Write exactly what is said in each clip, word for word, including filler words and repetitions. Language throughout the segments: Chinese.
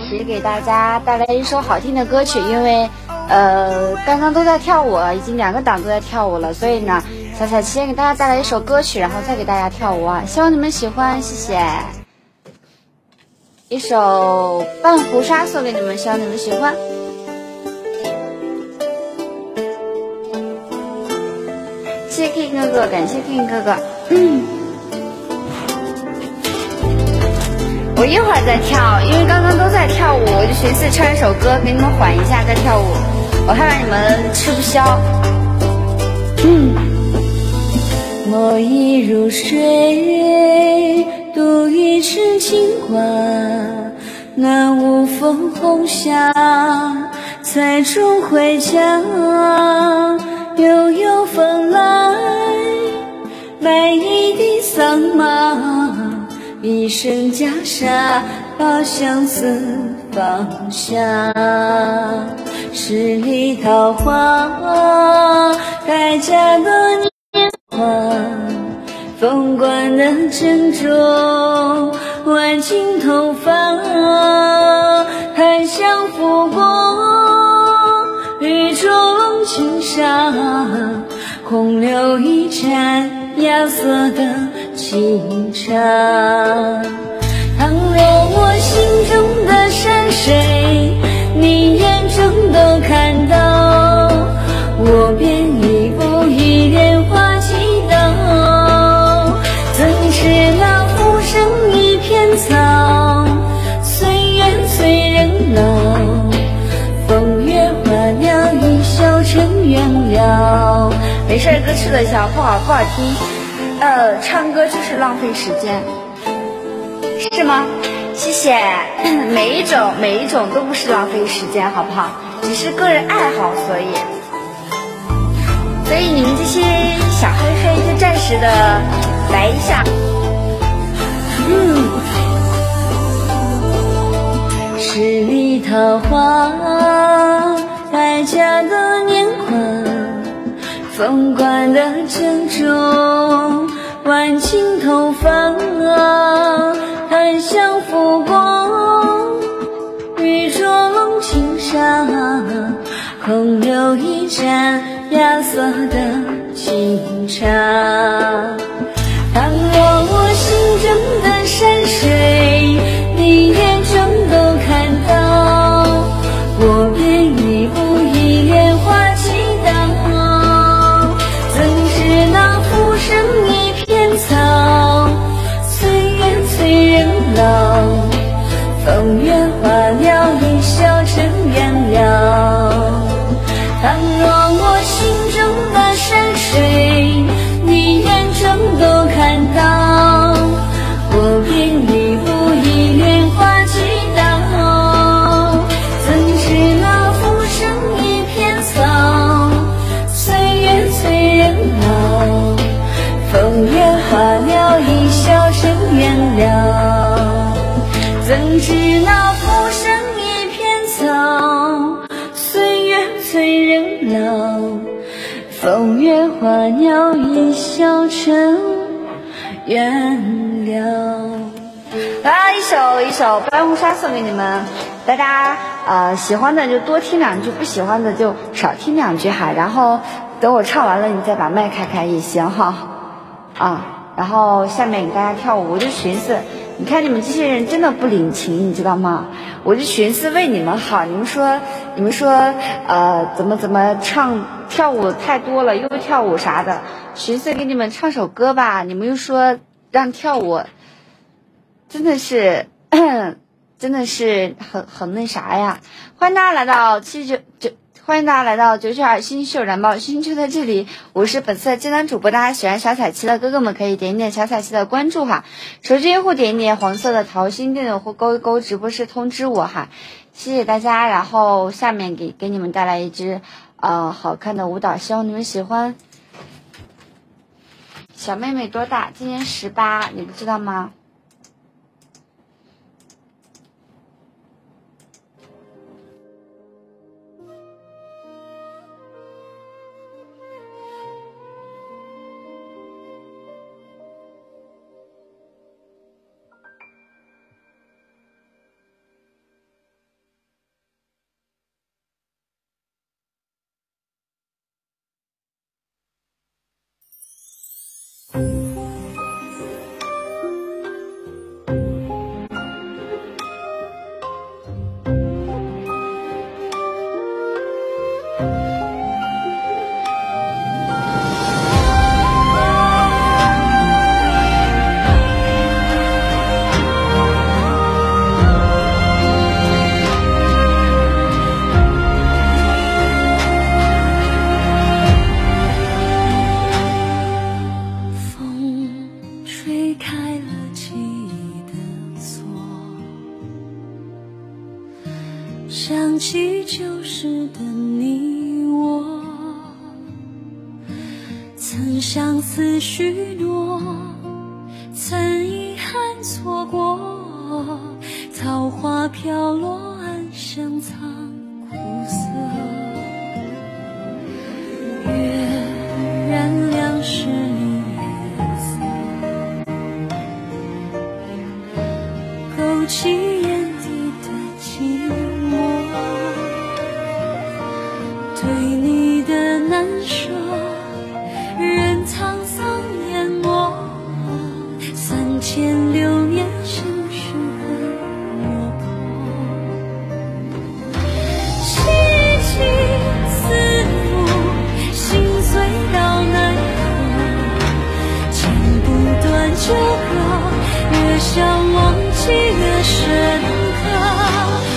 时给大家带来一首好听的歌曲，因为呃刚刚都在跳舞，已经两个档都在跳舞了，所以呢，小彩旗先给大家带来一首歌曲，然后再给大家跳舞啊，希望你们喜欢，谢谢。一首《半壶纱》送给你们，希望你们喜欢。谢谢 King 哥哥，感谢 King 哥哥。嗯，我一会儿再跳，因为刚刚都在跳舞，我就寻思唱一首歌给你们缓一下再跳舞，我害怕你们吃不消。嗯，我已入睡，独一池青花，那无风红霞，才终回家。悠悠风来，白衣的桑麻，一身袈裟，把相思放下。十里桃花，开价的年华，凤冠的珍重，挽尽头发，檀香拂过雨中轻纱，空留一盏芽色的清茶。倘若我心中的山水，你眼中都看到，我便一步一莲花祈祷。怎知那浮生一片草，岁月催人老，风月花鸟一笑成缘了。没事，歌吃得消，不好不好听，呃，唱歌就是浪费时间，是吗？谢谢。每一种每一种都不是浪费时间，好不好？只是个人爱好，所以所以你们这些小黑黑就暂时的来一下。嗯，十里桃花，开价的年华，凤冠的珍重，挽尽头发，檀香拂过雨中轻纱，空留一盏芽色的清茶。倘若我心中的山水，你眼中都看到，我便一步一莲花祈祷。怎知那浮生一片草，岁月催人老，风月花鸟一笑成缘了。倘若我心中的山水，你眼中都看到，我便一步一莲花祈祷。怎知那浮生一片草，岁月催人老，风月花鸟一笑成缘了。怎知那浮生一片草，岁月催人老，风月花鸟一笑成缘了。来一首一首《白虹纱》送给你们，大家呃喜欢的就多听两句，不喜欢的就少听两句哈。然后等我唱完了，你再把麦开开也行哈。啊，然后下面给大家跳舞，我就寻思，你看你们这些人真的不领情，你知道吗？我就寻思为你们好，你们说你们说呃怎么怎么唱跳舞太多了，又跳舞啥的，寻思给你们唱首歌吧，你们又说让跳舞，真的是真的是很很那啥呀。欢迎大家来到七九九欢迎大家来到九九二新秀燃爆新秀在这里，我是本次的接单主播，大家喜欢小彩旗的哥哥们可以点一点小彩旗的关注哈，手机用户点一点黄色的桃心电钮或勾一勾直播室通知我哈，谢谢大家。然后下面给给你们带来一支呃好看的舞蹈，希望你们喜欢。小妹妹多大？今年十八，你不知道吗？ 想起旧时的你我，曾相思许诺，曾遗憾错过，桃花飘落，暗香藏苦涩。月染两世离颜色，勾起眼底的寂寞。对你的难舍，任沧桑淹没，三千流年心绪很落魄。凄凄思慕，心碎到奈何，剪不断纠葛，越想忘记越深刻。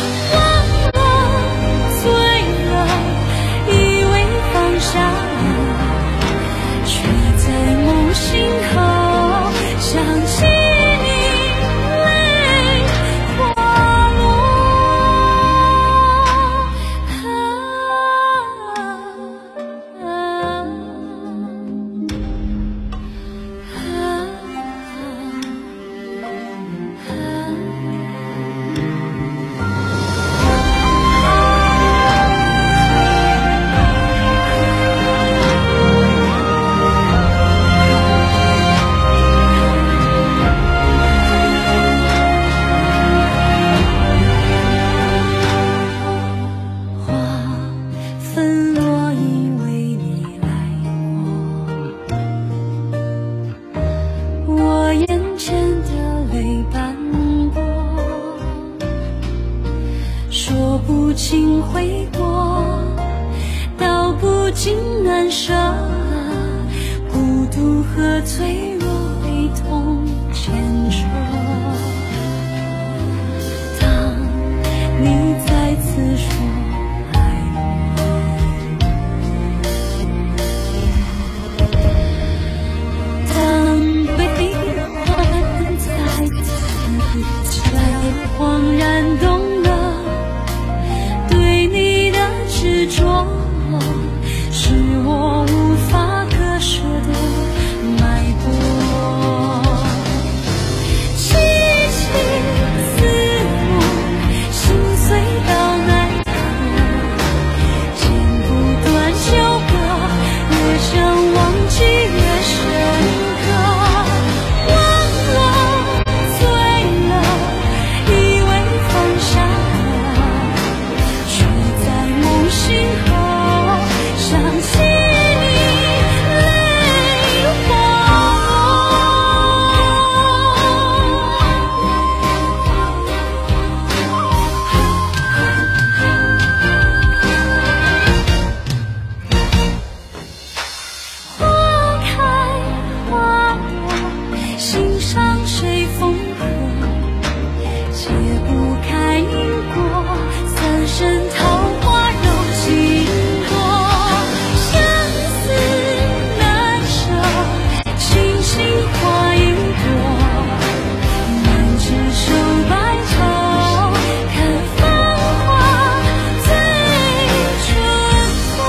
说不尽悔过，道不尽难舍，孤独和脆弱被痛牵扯。当你再次说爱我，当悲欢再次来，恍然懂执着是我无法割舍的脉搏。凄凄思慕，心碎到奈何，剪不断纠葛，越想忘记越深刻。忘了，醉了，以为放下了，却在梦醒后想起你，泪滑花开花落，心上谁风和，解不开因果，三生桃花柔情多。相思难舍，轻轻花一朵，满纸收白头，看芳华醉春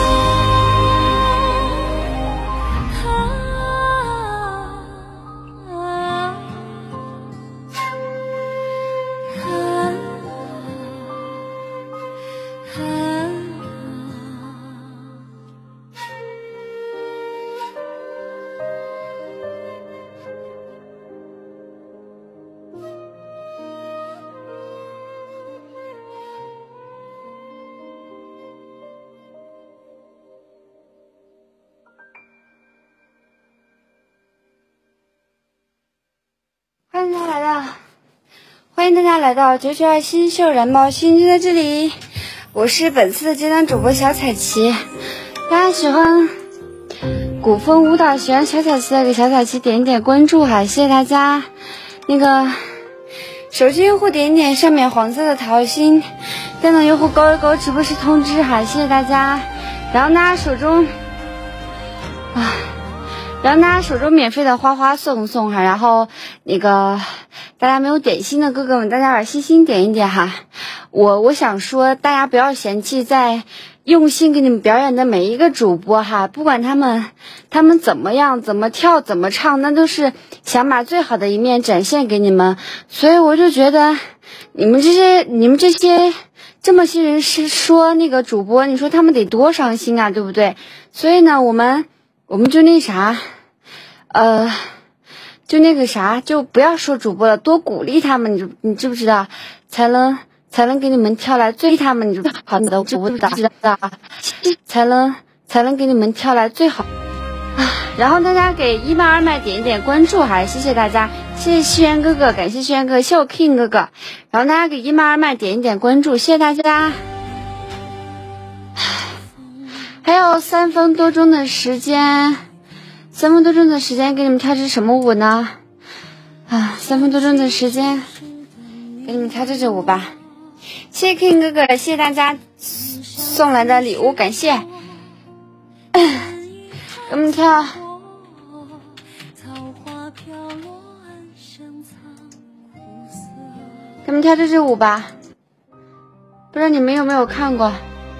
欢迎大家来到，欢迎大家来到九九二新秀燃爆新就在这里，我是本次的接档主播小彩旗。大家喜欢古风舞蹈，喜欢小彩旗的给小彩旗点一点关注哈，谢谢大家。那个手机用户点一点上面黄色的桃心，电脑用户勾一勾直播时通知哈，谢谢大家。然后大家手中啊。然后大家手中免费的花花送送哈，然后那个大家没有点心的哥哥们，大家把心心点一点哈。 我我想说，大家不要嫌弃在用心给你们表演的每一个主播哈，不管他们他们怎么样，怎么跳，怎么唱，那都是想把最好的一面展现给你们。所以我就觉得你们这些你们这些这么些人是说那个主播，你说他们得多伤心啊，对不对？所以呢，我们我们就那啥，呃。就那个啥，就不要说主播了，多鼓励他们，你知你知不知道？才能才能给你们挑来最他们，你知好的，知不知道？知道，才能才能给你们挑来最好啊！然后大家给一麦二麦点一点关注，还谢谢大家，谢谢西元哥哥，感谢西元哥哥，谢我 King 哥哥，然后大家给一麦二麦点一点关注，谢谢大家。还有三分多钟的时间。三分多钟的时间给你们跳支什么舞呢？啊，三分多钟的时间给你们跳这支舞吧。谢谢 King 哥哥，谢谢大家送来的礼物，感谢。给我们跳，给我们跳这支舞吧。不知道你们有没有看过？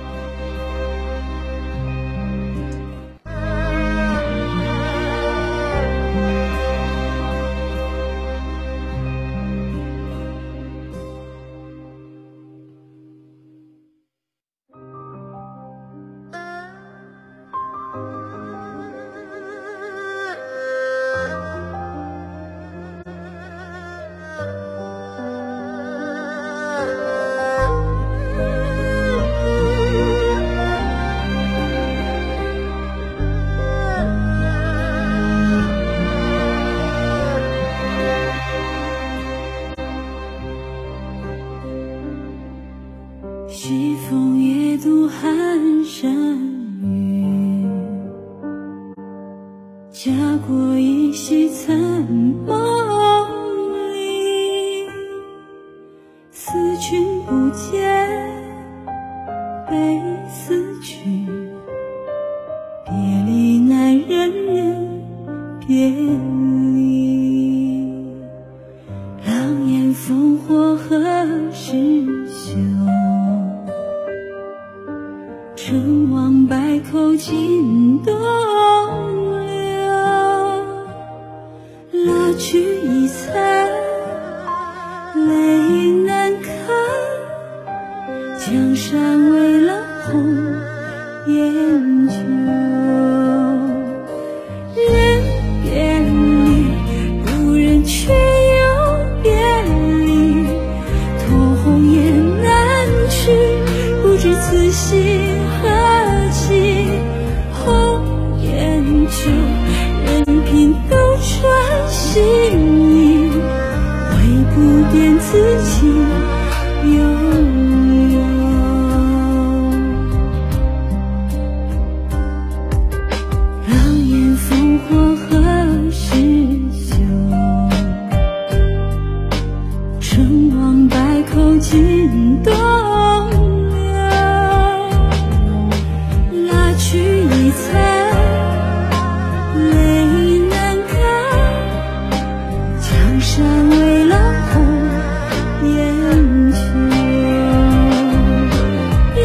西风夜渡寒山雨，家国依稀残梦里，思君不见悲思绪，别离难忍人别离，狼烟烽火何时休，成王败寇尽东流，蜡炬已残泪难看，江山为了红颜旧，人别离不忍却又别离，托鸿雁南去，不知此心